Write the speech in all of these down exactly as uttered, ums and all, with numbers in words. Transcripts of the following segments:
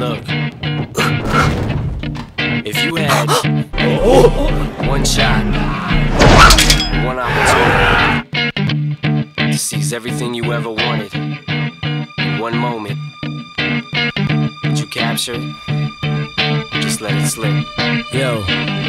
Look, if you had one shot, one opportunity to seize everything you ever wanted in one moment, would you capture it? Just let it slip. Yo.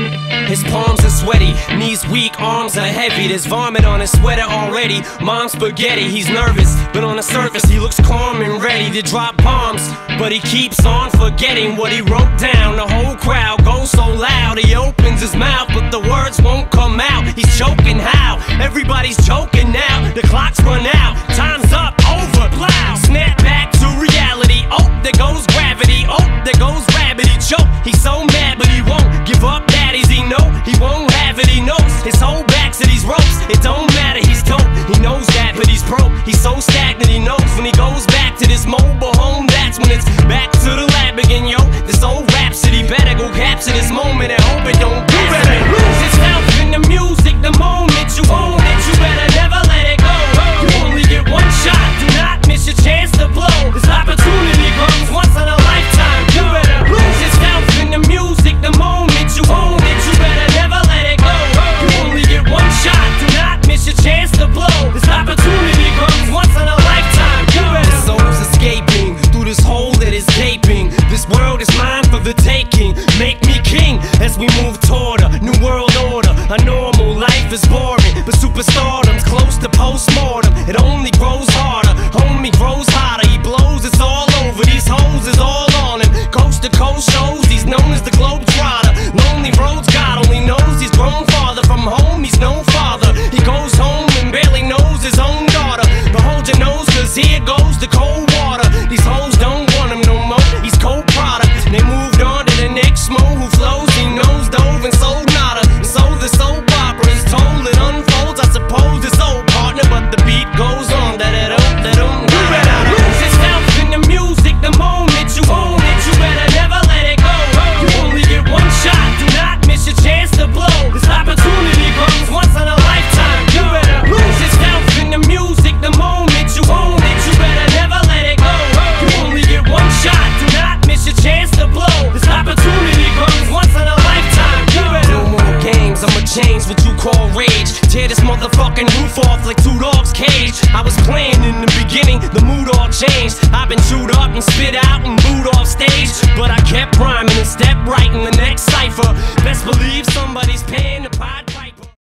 His palms are sweaty, knees weak, arms are heavy. There's vomit on his sweater already. Mom's spaghetti, he's nervous, but on the surface he looks calm and ready to drop bombs. But he keeps on forgetting what he wrote down. The whole crowd goes so loud, he opens his mouth, but the words won't come out. He's choking how? Everybody's joking now. The clock's run out, time's up, over, plow. Snap back to reality, oh, there goes gravity. Oh, there goes rabbit, he choke. He's so mad, but he won't give up. Daddies, he know he won't have it, he knows his whole back to these ropes. It don't matter, he's dope, he knows that, but he's broke. He's so stagnant, he knows when he goes back to this mobile home, that's when it's back to the lab again, yo. This old rhapsody better go capture this moment and hope it don't you better lose yourself in the music. The moment you own it, you better never let it go. You only get one shot, do not miss your chance to blow. This opportunity comes once in a lifetime. You better lose yourself in the music. The moment you own it, you better never let it go. You only get one shot, do not miss your chance to blow. This opportunity comes once in a lifetime. You better. The soul's escaping through this hole that is gaping. This world is mine for the taking. Make me king as we move toward a new world order. A normal life is boring, but superstardom's close to postmortem. It only grows harder, homie grows hotter. He blows, it's all over. These hoes is all on him. Coast to coast shows, he's known as the Globetrotter. Lonely roads, God only knows he's grown farther from home. He's no father. He goes home and barely knows his own daughter. But hold your nose, cause here goes the cold water. These hoes don't want him no more. He's cold product. They moved on to the next mo who flows. He knows dove and sold nada. So the soap opera is told, it unfolds. I suppose it's old partner, but the beat goes on. Da da da da da. You better lose yourself in the music. The moment you own it, you better never let it go. You only get one shot, do not miss your chance to blow. This opportunity comes once in a lifetime. You better lose yourself in the music. The moment you own it, you better never let it go. You only get one shot, do not miss your chance to blow. This opportunity comes once in a lifetime. You better. No more games, I'ma change what you call rage. Tear this motherfucking roof off like two dogs' cage. I was playing in the beginning, the mood all changed. I've been chewed up and spit out and booed off stage, but I kept rhyming and stepped right in the next cipher. Best believe somebody's paying the podcast.